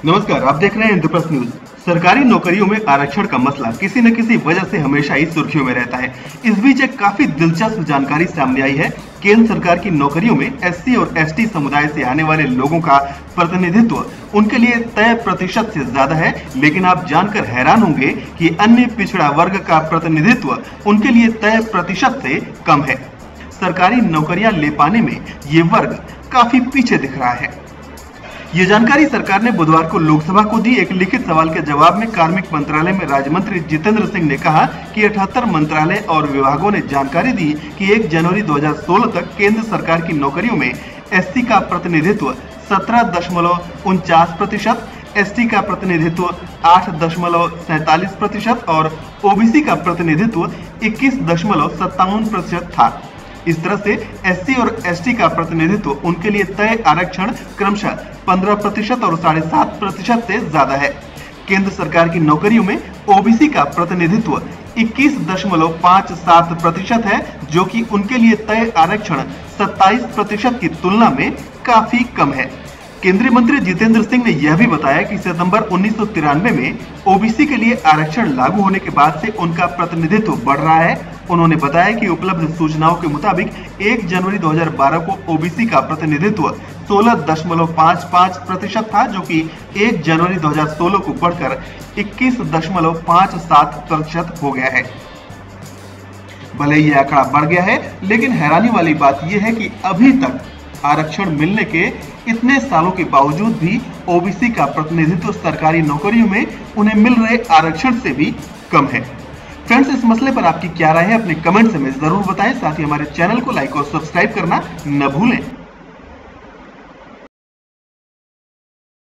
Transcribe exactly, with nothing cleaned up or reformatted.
नमस्कार, आप देख रहे हैं इंद्रप्रस्थ न्यूज। सरकारी नौकरियों में आरक्षण का मसला किसी न किसी वजह से हमेशा ही सुर्खियों में रहता है। इस बीच एक काफी दिलचस्प जानकारी सामने आई है। केंद्र सरकार की नौकरियों में एससी और एसटी समुदाय से आने वाले लोगों का प्रतिनिधित्व उनके लिए तय प्रतिशत से ज्यादा है, लेकिन आप जानकर हैरान होंगे कि अन्य पिछड़ा वर्ग का प्रतिनिधित्व उनके लिए तय प्रतिशत से कम है। सरकारी नौकरियां ले पाने में ये वर्ग काफी पीछे दिख रहा है। ये जानकारी सरकार ने बुधवार को लोकसभा को दी। एक लिखित सवाल के जवाब में कार्मिक मंत्रालय में राज्य मंत्री जितेंद्र सिंह ने कहा कि अठहत्तर मंत्रालय और विभागों ने जानकारी दी कि एक जनवरी दो हज़ार सोलह तक केंद्र सरकार की नौकरियों में एससी का प्रतिनिधित्व सत्रह दशमलव उनचास प्रतिशत, एसटी का प्रतिनिधित्व आठ दशमलव सैतालीस प्रतिशत और ओबीसी का प्रतिनिधित्व इक्कीस दशमलव सत्तावन प्रतिशत था। इस तरह से एससी और एसटी का प्रतिनिधित्व उनके लिए तय आरक्षण क्रमशः पंद्रह प्रतिशत और साढ़े सात प्रतिशत से ज्यादा है। केंद्र सरकार की नौकरियों में ओबीसी का प्रतिनिधित्व इक्कीस दशमलव पाँच सात प्रतिशत है, जो कि उनके लिए तय आरक्षण सत्ताईस प्रतिशत की तुलना में काफी कम है। केंद्रीय मंत्री जितेंद्र सिंह ने यह भी बताया कि सितंबर उन्नीस सौ तिरानवे में ओबीसी के लिए आरक्षण लागू होने के बाद से उनका प्रतिनिधित्व बढ़ रहा है। उन्होंने बताया कि उपलब्ध सूचनाओं के मुताबिक एक जनवरी दो हज़ार बारह को ओबीसी का प्रतिनिधित्व सोलह दशमलव पाँच पाँच प्रतिशत था, जो कि एक जनवरी दो हज़ार सोलह को बढ़कर इक्कीस दशमलव पाँच सात प्रतिशत हो गया है। भले ही आंकड़ा बढ़ गया है, लेकिन हैरानी वाली बात यह है कि अभी तक आरक्षण मिलने के इतने सालों के बावजूद भी ओबीसी का प्रतिनिधित्व सरकारी नौकरियों में उन्हें मिल रहे आरक्षण से भी कम है। फ्रेंड्स, इस मसले पर आपकी क्या राय है? अपने कमेंट्स में जरूर बताएं। साथ ही हमारे चैनल को लाइक और सब्सक्राइब करना न भूलें।